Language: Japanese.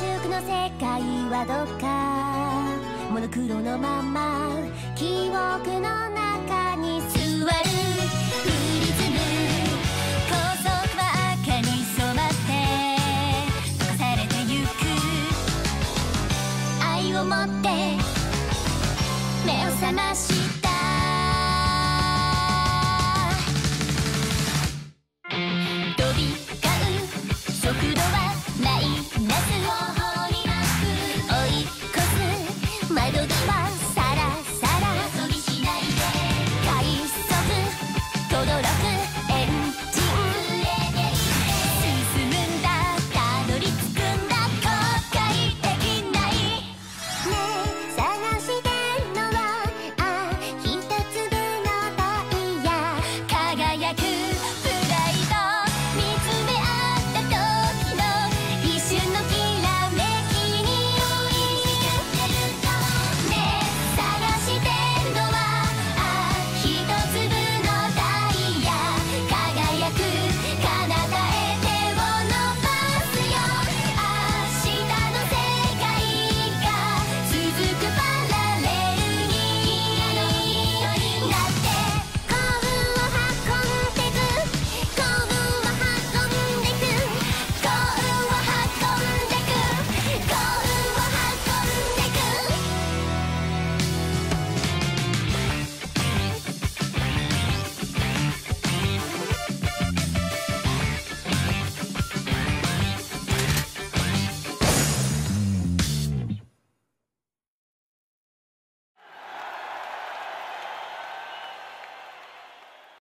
ゆくの世界はどっかモノクロのまま記憶の中に座るプリズム高速は赤に染まって溶かされてゆく愛を持って目を覚まし